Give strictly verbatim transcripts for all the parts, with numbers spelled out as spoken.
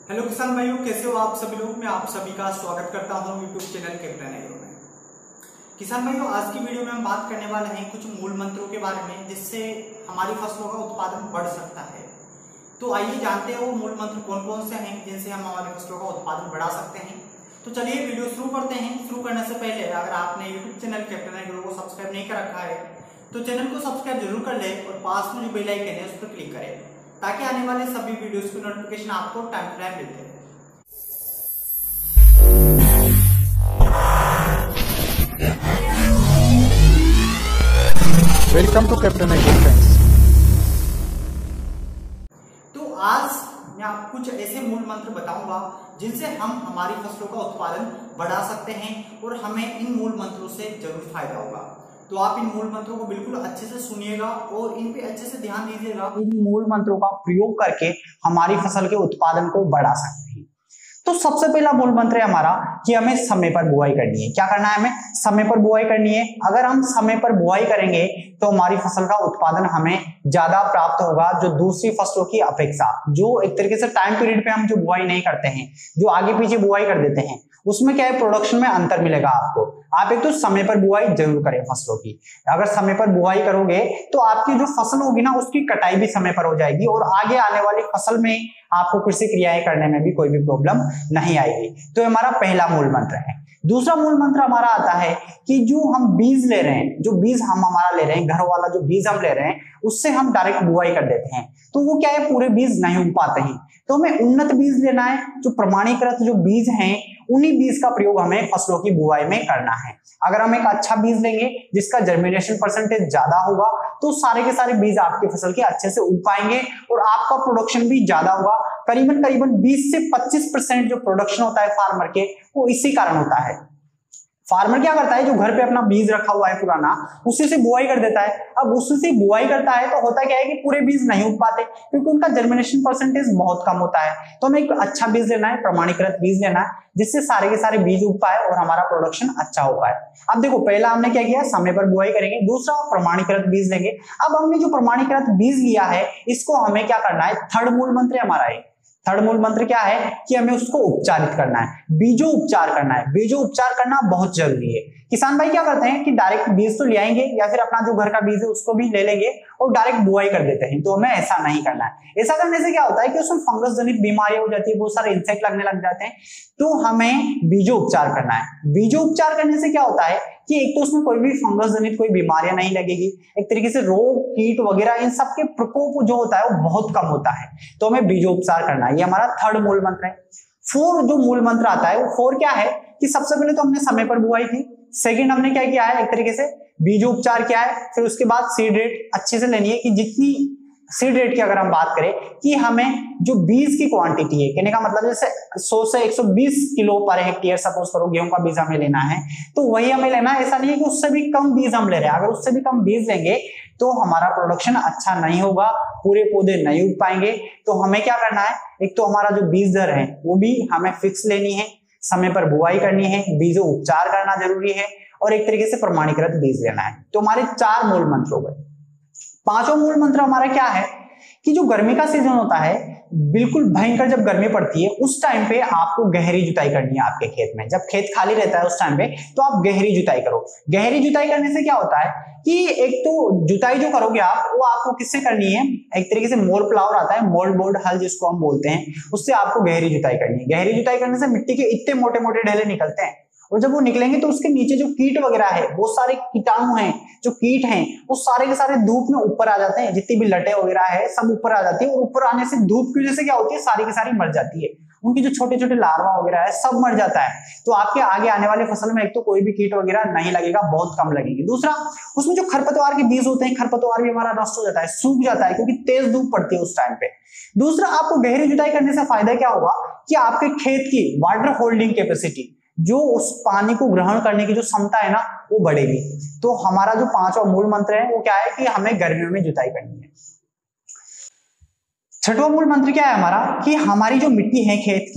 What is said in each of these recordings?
Hello किसान भाइयों, कैसे हो आप सभी लोग। मैं आप सभी का स्वागत करता हूं यूट्यूब चैनल कैप्टन एग्रो में। किसान भाइयों, आज की वीडियो में हम बात करने वाले हैं कुछ मूल मंत्रों के बारे में जिससे हमारी फसलों का उत्पादन बढ़ सकता है। तो आइए जानते हैं वो मूल मंत्र कौन कौन से हैं जिनसे हम हमारी फसलों का उत्पादन बढ़ा सकते हैं। तो चलिए वीडियो शुरू करते हैं। शुरू करने से पहले अगर आपने यूट्यूब चैनल कैप्टन एग्रो को सब्सक्राइब नहीं कर रखा है तो चैनल को सब्सक्राइब जरूर कर ले और पास में जो बेल आइकन है उस पर क्लिक करें ताकि आने वाले सभी वीडियोस की नोटिफिकेशन आपको टाइम टू टाइम मिलते रहे। Welcome to Captain Agro friends. तो आज मैं आपको कुछ ऐसे मूल मंत्र बताऊंगा जिनसे हम हमारी फसलों का उत्पादन बढ़ा सकते हैं और हमें इन मूल मंत्रों से जरूर फायदा होगा। तो आप इन मूल मंत्रों को बिल्कुल अच्छे से सुनिएगा और इन पे अच्छे से ध्यान दीजिएगा। इन मूल मंत्रों का प्रयोग करके हमारी फसल के उत्पादन को बढ़ा सकते हैं। तो सबसे पहला मूल मंत्र है हमारा कि हमें समय पर बुआई करनी है। क्या करना है? हमें समय पर बुआई करनी है। अगर हम समय पर बुआई करेंगे तो हमारी फसल का उत्पादन हमें ज्यादा प्राप्त होगा जो दूसरी फसलों की अपेक्षा। जो एक तरीके से टाइम पीरियड पे हम जो बुआई नहीं करते हैं, जो आगे पीछे बुआई कर देते हैं, उसमें क्या है, प्रोडक्शन में अंतर मिलेगा आपको। आप एक तो समय पर बुआई जरूर करें फसलों की। अगर समय पर बुआई करोगे तो आपकी जो फसल होगी ना उसकी कटाई भी समय पर हो जाएगी और आगे आने वाली फसल में आपको कृषि क्रियाएं करने में भी कोई भी प्रॉब्लम नहीं आएगी। तो हमारा पहला मूल मंत्र है। दूसरा मूल मंत्र हमारा आता है कि जो हम बीज ले रहे हैं, जो बीज हम हमारा ले रहे हैं, घर वाला जो बीज हम ले रहे हैं उससे हम डायरेक्ट बुआई कर देते हैं तो वो क्या है, पूरे बीज नहीं उग पाते हैं। तो हमें उन्नत बीज लेना है, जो प्रमाणीकृत जो बीज हैं उन्हीं बीज का प्रयोग हमें फसलों की बुआई में करना है। अगर हम एक अच्छा बीज लेंगे जिसका जर्मिनेशन परसेंटेज ज्यादा होगा तो सारे के सारे बीज आपकी फसल के अच्छे से उग पाएंगे और आपका प्रोडक्शन भी ज्यादा होगा। करीबन करीबन बीस से पच्चीस परसेंट जो प्रोडक्शन होता है फार्मर के, वो इसी कारण होता है। फार्मर क्या करता है, जो घर पे अपना बीज रखा हुआ है पुराना, उसी से बुआई कर देता है। अब उसी से बुआई करता है तो होता क्या है कि पूरे बीज नहीं उग पाते क्योंकि उनका जर्मिनेशन परसेंटेज बहुत कम होता है। तो हमें एक अच्छा बीज लेना है, प्रमाणीकृत बीज लेना है जिससे सारे के सारे बीज उग पाए और हमारा प्रोडक्शन अच्छा हो पाए। अब देखो, पहला हमने क्या किया, समय पर बुआई करेंगे। दूसरा प्रमाणीकृत बीज लेंगे। अब हमने जो प्रमाणीकृत बीज लिया है इसको हमें क्या करना है, थर्ड मूल मंत्र हमारा है। थर्ड मूल मंत्र क्या है कि हमें उसको उपचारित करना है, बीजों उपचार करना है। बीजों उपचार करना बहुत जरूरी है। किसान भाई क्या करते हैं कि डायरेक्ट बीज तो ले आएंगे या फिर अपना जो घर का बीज है उसको भी ले लेंगे और डायरेक्ट बुआई कर देते हैं। तो हमें ऐसा नहीं करना है। ऐसा करने से क्या होता है कि उसमें फंगस जनित बीमारियां हो जाती है, बहुत सारे इंसेक्ट लगने लग जाते हैं। तो हमें बीजों उपचार करना है। बीजों उपचार करने से क्या होता है कि एक तो उसमें कोई भी फंगस जनित कोई बीमारियां नहीं लगेगी, एक तरीके से रोग कीट वगैरह इन सब के प्रकोप जो होता है वो बहुत कम होता है। तो हमें बीजों उपचार करना है। ये हमारा थर्ड मूल मंत्र है। फोर जो मूल मंत्र आता है वो फोर क्या है कि सबसे पहले तो हमने समय पर बुआई की। सेकंड हमने क्या किया है, एक तरीके से बीजों उपचार किया है। फिर उसके बाद सीड रेट अच्छे से लेनी है कि जितनी सीड रेट की अगर हम बात करें कि हमें जो बीज की क्वांटिटी है, कहने का मतलब जैसे सौ से एक सौ बीस किलो पर हेक्टेयर सपोज करो गेहूं का बीज हमें लेना है तो वही हमें लेना है। ऐसा नहीं है कि उससे भी कम बीज हम ले रहे हैं। अगर उससे भी कम बीज लेंगे तो हमारा प्रोडक्शन अच्छा नहीं होगा, पूरे पौधे नहीं उग पाएंगे। तो हमें क्या करना है, एक तो हमारा जो बीज दर है वो भी हमें फिक्स लेनी है, समय पर बुआई करनी है, बीजों उपचार करना जरूरी है और एक तरीके से प्रमाणीकृत बीज लेना है। तो हमारे चार मूल मंत्र हो गए। पांचों मूल मंत्र हमारा क्या है कि जो गर्मी का सीजन होता है, बिल्कुल भयंकर जब गर्मी पड़ती है उस टाइम पे आपको गहरी जुताई करनी है आपके खेत में। जब खेत खाली रहता है उस टाइम पे तो आप गहरी जुताई करो। गहरी जुताई करने से क्या होता है कि एक तो जुताई जो करोगे आप वो आपको किससे करनी है, एक तरीके से मोल प्लावर आता है, मोल्ड बोर्ड हल जिसको हम बोलते हैं, उससे आपको गहरी जुताई करनी है। गहरी जुताई करने से मिट्टी के इतने मोटे मोटे ढेले निकलते हैं और जब वो निकलेंगे तो उसके नीचे जो कीट वगैरह है, वो सारे कीटाणु हैं, जो कीट हैं, वो सारे के सारे धूप में ऊपर आ जाते हैं। जितनी भी लटे वगैरह है सब ऊपर आ जाती है और ऊपर आने से धूप की वजह से क्या होती है, सारी की सारी मर जाती है। उनकी जो छोटे छोटे लार्वा वगैरह है सब मर जाता है। तो आपके आगे आने वाले फसल में एक तो कोई भी कीट वगैरह नहीं लगेगा, बहुत कम लगेगी। दूसरा, उसमें जो खरपतवार के बीज होते हैं, खरपतवार भी हमारा नष्ट हो जाता है, सूख जाता है क्योंकि तेज धूप पड़ती है उस टाइम पे। दूसरा, आपको गहरी जुताई करने से फायदा क्या होगा कि आपके खेत की वाटर होल्डिंग कैपेसिटी, जो उस पानी को ग्रहण करने की जो क्षमता है ना, वो बढ़ेगी। तो हमारा जो पांचवा मूल मंत्र है वो क्या है कि हमें गर्मियों में जुताई करनी है। छठवां मूल मंत्र क्या है हमारा कि हमारी जो मिट्टी है खेत की,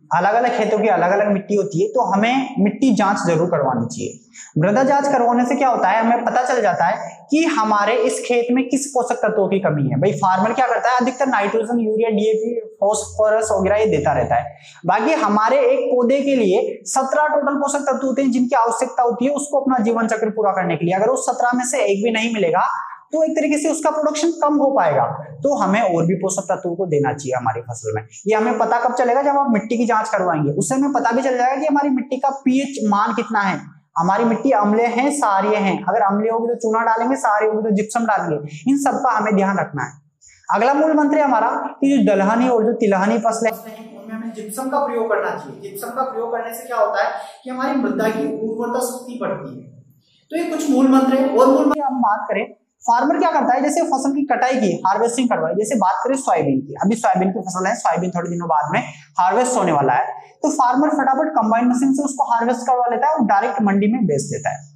अलग अलग खेतों की अलग अलग मिट्टी होती है, तो हमें मिट्टी जांच जरूर करवानी चाहिए। मृदा जांच करवाने से क्या होता है, हमें पता चल जाता है कि हमारे इस खेत में किस पोषक तत्वों की कमी है। भाई फार्मर क्या करता है, अधिकतर नाइट्रोजन, यूरिया, डीएपी, फॉस्फोरस वगैरह ये देता रहता है। बाकी हमारे एक पौधे के लिए सत्रह टोटल पोषक तत्व होते हैं जिनकी आवश्यकता होती है उसको अपना जीवन चक्र पूरा करने के लिए। अगर उस सत्रह में से एक भी नहीं मिलेगा तो एक तरीके से उसका प्रोडक्शन कम हो पाएगा। तो हमें और भी पोषक तत्वों को देना चाहिए हमारी फसल में। ये हमें पता कब चलेगा, जब आप मिट्टी की जांच करवाएंगे। उससे हमें पता भी चल जाएगा कि हमारी मिट्टी का पीएच मान कितना है, हमारी मिट्टी अम्लीय है क्षारीय है। अगर अम्लीय होगी तो चूना डालेंगे, क्षारीय होगी तो जिप्सम डालेंगे। इन सब का हमें ध्यान रखना है। अगला मूल मंत्र है हमारा कि जो दलहनी और जो तिलहनी फसलें उनमें हमें जिप्सम का प्रयोग करना चाहिए। जिप्सम का प्रयोग करने से क्या होता है कि हमारी मृदा की उर्वरता शक्ति बढ़ती है। तो ये कुछ मूल मंत्र है। और मूल मंत्र हम बात करें, फार्मर क्या करता है, जैसे फसल की कटाई की, हार्वेस्टिंग करवाई। जैसे बात करें सोयाबीन की, अभी सोयाबीन की फसल है, सोयाबीन थोड़े दिनों बाद में हार्वेस्ट होने वाला है, तो फार्मर फटाफट कंबाइन मशीन से उसको हार्वेस्ट करवा लेता है और डायरेक्ट मंडी में बेच देता है।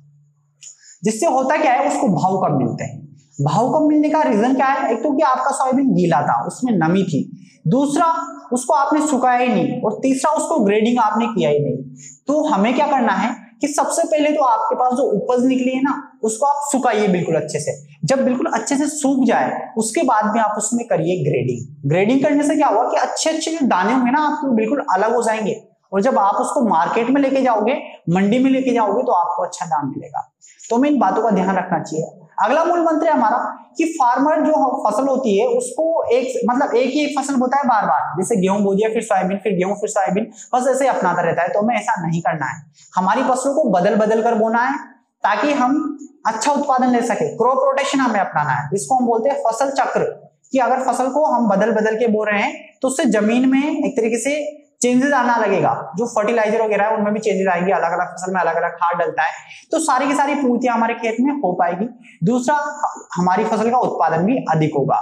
जिससे होता क्या है, उसको भाव कम मिलते हैं। भाव कम मिलने का रीजन क्या है, एक तो कि आपका सोयाबीन गीला था, उसमें नमी थी, दूसरा उसको आपने सुखाया ही नहीं, और तीसरा उसको ग्रेडिंग आपने किया ही नहीं। तो हमें क्या करना है कि सबसे पहले तो आपके पास जो उपज निकली है ना, उसको आप सुखाइए बिल्कुल अच्छे से। जब बिल्कुल अच्छे से सूख जाए उसके बाद में आप उसमें करिए ग्रेडिंग। ग्रेडिंग करने से क्या होगा कि अच्छे अच्छे जो दाने होंगे ना आपके बिल्कुल अलग हो जाएंगे, और जब आप उसको मार्केट में लेके जाओगे, मंडी में लेके जाओगे, तो आपको अच्छा दाम मिलेगा। तो हमें इन बातों का ध्यान रखना चाहिए। अगला मूल मंत्र है हमारा कि फार्मर जो फसल होती है उसको एक मतलब एक ही फसल बोता है बार बार, जैसे गेहूं बो दिया फिर सोयाबीन, फिर गेहूं फिर सोयाबीन, बस ऐसे अपनाता रहता है। तो हमें ऐसा नहीं करना है। हमारी फसलों को बदल बदल कर बोना है ताकि हम अच्छा उत्पादन ले सके। क्रॉप रोटेशन हमें अपनाना है, जिसको हम बोलते हैं फसल चक्र, कि अगर फसल को हम बदल बदल के बो रहे हैं तो उससे जमीन में एक तरीके से चेंजेस आना लगेगा। जो फर्टिलाइजर वगैरह है उनमें भी चेंजेस आएंगे, अलग अलग फसल में अलग अलग खाद डलता है, तो सारी की सारी पूर्तियां हमारे खेत में हो पाएगी। दूसरा, हमारी फसल का उत्पादन भी अधिक होगा।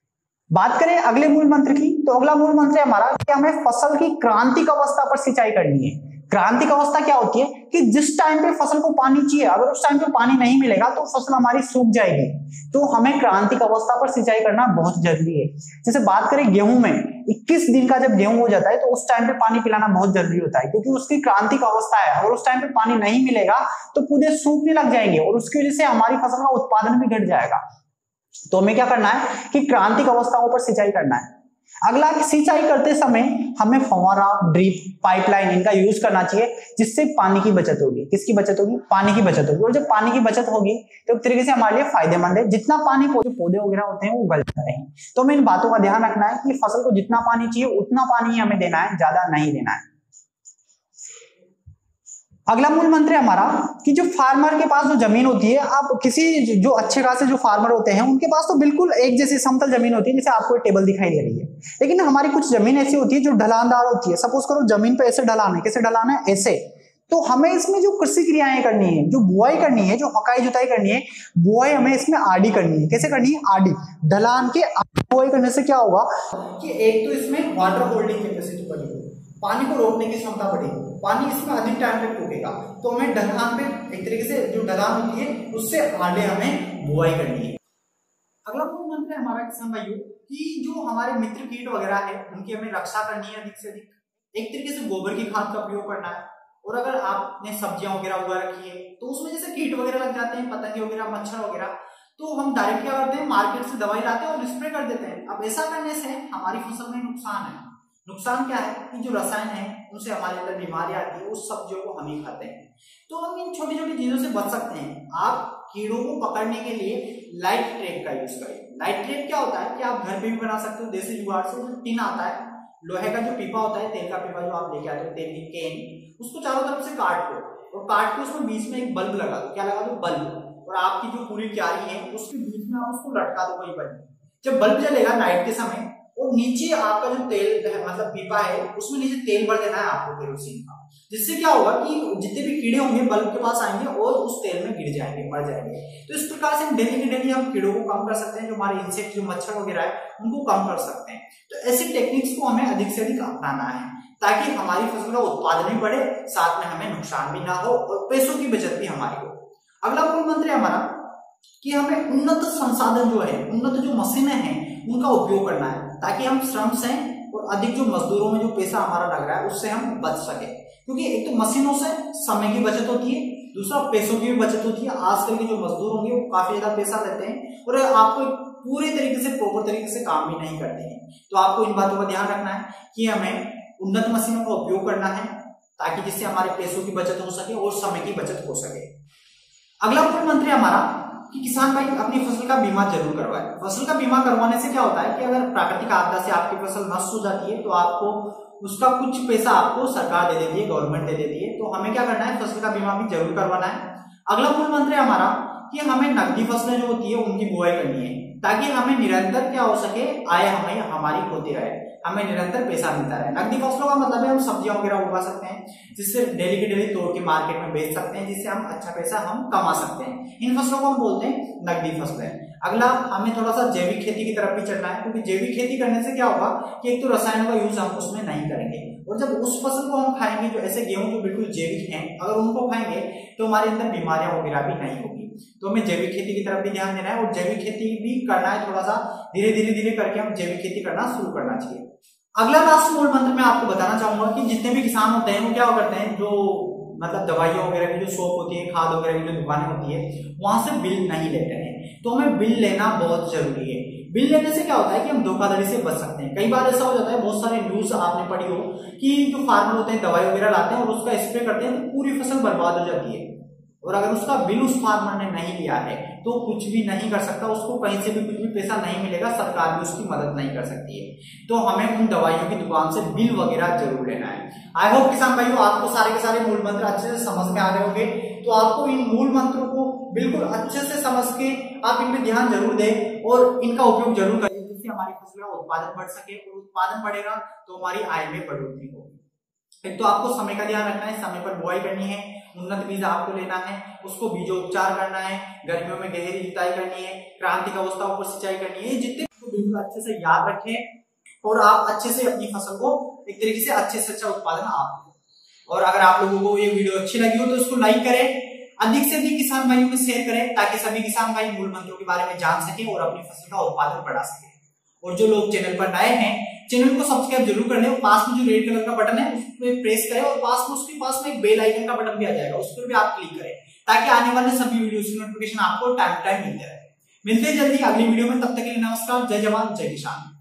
बात करें अगले मूल मंत्र की, तो अगला मूल मंत्र है हमारा कि हमें फसल की क्रांतिक अवस्था पर सिंचाई करनी है। क्रांतिक अवस्था क्या होती है कि जिस टाइम पे फसल को पानी चाहिए, अगर उस टाइम पे पानी नहीं मिलेगा तो फसल हमारी सूख जाएगी। तो हमें क्रांतिक अवस्था पर सिंचाई करना बहुत जरूरी है। जैसे बात करें गेहूं में, इक्कीस दिन का जब गेहूं हो जाता है तो उस टाइम पे पानी पिलाना बहुत जरूरी होता है, क्योंकि उसकी क्रांतिक अवस्था है। अगर उस टाइम पे पानी नहीं मिलेगा तो पौधे सूखने लग जाएंगे और उसकी वजह से हमारी फसल का उत्पादन भी घट जाएगा। तो हमें क्या करना है कि क्रांतिक अवस्थाओं पर सिंचाई करना है। अगला, सिंचाई करते समय हमें फव्वारा, ड्रिप, पाइपलाइन इनका यूज करना चाहिए, जिससे पानी की बचत होगी। किसकी बचत होगी? पानी की बचत होगी। और जब पानी की बचत होगी तो एक तरीके से हमारे लिए फायदेमंद है। जितना पानी पौधे पौधे वगैरह होते हैं वो गलते हैं। तो हमें इन बातों का ध्यान रखना है कि फसल को जितना पानी चाहिए उतना पानी हमें देना है, ज्यादा नहीं देना है। अगला मूल मंत्र है हमारा कि जो फार्मर के पास जो जमीन होती है, आप किसी जो अच्छे खासे जो फार्मर होते हैं उनके पास तो बिल्कुल एक जैसी समतल जमीन होती है, जैसे आपको टेबल दिखाई दे रही है। लेकिन हमारी कुछ जमीन ऐसी होती है जो ढलानदार होती है। सपोज करो जमीन पे ऐसे ढलान है, कैसे ढलान है? ऐसे। तो हमें इसमें जो कृषि क्रियाएं करनी है, जो बुआई करनी है, जो हकाई जुताई करनी है, बुआई हमें इसमें आड़ी करनी है। कैसे करनी है? आड़ी। ढलान के बुआई करने से क्या होगा कि एक तो इसमें वाटर होल्डिंग कैपेसिटी बढ़ेगी, पानी को रोकने की क्षमता बढ़ेगी, पानी इसमें अधिक टाइम तक रुकेगा। तो हमें ढलान पे एक तरीके से जो ढलान होती है उससे आड़े हमें बुआई करनी है। अगला मूल मंत्र है हमारा किसान भाइयों कि जो हमारे मित्र कीट वगैरह है उनकी हमें रक्षा करनी है अधिक से अधिक। एक तरीके से गोबर की खाद का प्रयोग करना है। और अगर आपने सब्जियां वगैरह उगा रखी है तो उसमें जैसे कीट वगैरह लग जाते हैं, पतंगे वगैरह, मच्छर वगैरह, तो हम डायरेक्ट क्या करते हैं, मार्केट से दवाई लाते हैं और स्प्रे कर देते हैं। अब ऐसा करने से हमारी फसल में नुकसान है। नुकसान क्या है कि जो रसायन है उनसे हमारे अंदर बीमारी आती है, उस सब्जियों को हम ही खाते हैं। तो हम इन छोटी छोटी चीजों से बच सकते हैं। आप कीड़ों को पकड़ने के लिए लाइट ट्रैप का यूज करें। लाइट ट्रैप क्या होता है कि आप घर पे भी बना सकते हो देसी जुगाड़ से। जो टिन आता है, लोहे का जो पीपा होता है, तेल का पीपा जो आप लेके आते हो, तेल की केन, उसको चारों तरफ से काट दो और काट के उसमें बीच में एक बल्ब लगा दो। क्या लगा दो? बल्ब। और आपकी जो पूरी क्यारी है उसके बीच में आप उसको लटका दो कोई बल्ब। जब बल्ब जलेगा नाइट के समय और नीचे आपका जो तेल है, मतलब पीपा है, उसमें नीचे तेल भर देना है आपको केरोसिन का। जिससे क्या होगा कि जितने भी कीड़े होंगे बल्ब के पास आएंगे और उस तेल में गिर जाएंगे, मर जाएंगे। तो इस प्रकार से डेली के डेली हम कीड़ों को कम कर सकते हैं। जो हमारे इंसेक्ट, जो मच्छर वगैरह है, उनको कम कर सकते हैं। तो ऐसी टेक्निक्स को हमें अधिक से अधिक अपनाना है ताकि हमारी फसल का उत्पादन भी बढ़े, साथ में हमें नुकसान भी ना हो और पैसों की बचत भी हमारी हो। अगला मूल मंत्र है हमारा कि हमें उन्नत संसाधन जो है, उन्नत जो मशीनें हैं, उनका उपयोग करना है ताकि हम श्रम से और अधिक जो मजदूरों में जो पैसा हमारा लग रहा है उससे हम बच सके, क्योंकि एक तो मशीनों से समय की बचत होती है, दूसरा पैसों की भी बचत होती है। आजकल के जो मजदूर होंगे वो काफी ज्यादा पैसा लेते हैं और आपको पूरे तरीके से प्रॉपर तरीके से काम भी नहीं करते हैं। तो आपको इन बातों का ध्यान रखना है कि हमें उन्नत मशीनों का उपयोग करना है ताकि जिससे हमारे पैसों की बचत हो सके और समय की बचत हो सके। अगला मूल मंत्र हमारा कि किसान भाई अपनी फसल का बीमा जरूर करवाए। फसल का बीमा करवाने से क्या होता है कि अगर प्राकृतिक आपदा से आपकी फसल नष्ट हो जाती है तो आपको उसका कुछ पैसा आपको सरकार दे देती है, गवर्नमेंट दे देती है। तो हमें क्या करना है, फसल का बीमा भी जरूर करवाना है। अगला मूल मंत्र है हमारा कि हमें नकदी फसलें जो होती है उनकी बुआई करनी है ताकि हमें निरंतर क्या हो सके, आय हमें हमारी होती रहे, हमें निरंतर पैसा मिलता रहे। नकदी फसलों का मतलब है हम सब्जियां वगैरह उगा सकते हैं जिससे डेली के डेली तोड़ के मार्केट में बेच सकते हैं, जिससे हम अच्छा पैसा हम कमा सकते हैं। इन फसलों को हम बोलते हैं नकदी फसलें। अगला हमें थोड़ा सा जैविक खेती की तरफ भी चलना है, क्योंकि जैविक खेती करने से क्या होगा कि एक तो रसायनों का यूज हम उसमें नहीं करेंगे और जब उस फसल को हम खाएंगे, जो ऐसे गेहूं जो बिल्कुल जैविक हैं, अगर उनको खाएंगे तो हमारे अंदर बीमारियां वगैरह भी नहीं होगी। तो हमें जैविक खेती की तरफ भी ध्यान देना है और जैविक खेती भी करना है, थोड़ा सा धीरे धीरे धीरे करके हम जैविक खेती करना शुरू करना चाहिए। अगला लास्ट मूल मंत्र मैं आपको बताना चाहूंगा कि जितने भी किसान होते हैं वो क्या करते हैं, जो मतलब दवाइयां वगैरह की जो शॉप होती है, खाद वगैरह की जो दुकानें होती है, वहां से बिल नहीं लेते हैं। तो हमें बिल लेना बहुत जरूरी है। बिल लेने से क्या होता है कि हम धोखाधड़ी से बच सकते हैं। कई बार ऐसा हो जाता है, बहुत सारे न्यूज आपने पढ़ी हो कि जो फार्मर होते हैं दवाई वगैरह लाते हैं और उसका स्प्रे करते हैं तो पूरी फसल बर्बाद हो जाती है और अगर उसका बिल उस फार्मर ने नहीं लिया है तो कुछ भी नहीं कर सकता, उसको कहीं से भी कुछ भी पैसा नहीं मिलेगा, सरकार भी उसकी मदद नहीं कर सकती है। तो हमें उन दवाइयों की दुकान से बिल वगैरह जरूर लेना है। आई होप किसान भाइयों आपको सारे के सारे मूल मंत्र अच्छे से समझ में आ रहे होंगे। तो आपको इन मूल मंत्रों को बिल्कुल अच्छे से समझ के आप इनमें ध्यान जरूर दें और इनका उपयोग जरूर करें, जिससे हमारी फसल का उत्पादन बढ़ सके और उत्पादन बढ़ेगा तो हमारी आय में बढ़ोतरी होगी। एक तो आपको समय का ध्यान रखना है, समय पर बुआई करनी है, उन्नत बीज आपको लेना है, उसको बीजोपचार करना है, गर्मियों में गहरी जुताई करनी है, क्रांतिक अवस्थाओं पर सिंचाई करनी है। जितने को बिल्कुल अच्छे से याद रखें और आप अच्छे से अपनी फसल को एक तरीके से अच्छे से अच्छा उत्पादन आप। और अगर आप लोगों को ये वीडियो अच्छी लगी हो तो इसको लाइक करें, अधिक से अधिक किसान भाइयों में शेयर करें ताकि सभी किसान भाई मूल मंत्रों के बारे में जान सके और अपनी फसल का उत्पादन बढ़ा सके। और जो लोग चैनल पर नए हैं चैनल को सब्सक्राइब जरूर कर लें, पास में जो रेड कलर का बटन है उस पर प्रेस करें और पास में उसके पास में एक बेल आइकन का बटन भी आ जाएगा, उस पर भी आप क्लिक करें ताकि आने वाले सभी वीडियोस की नोटिफिकेशन आपको टाइम टाइम मिलते रहे। मिलते हैं जल्दी अगली वीडियो में, तब तक के लिए नमस्कार, जय जवान जय किसान।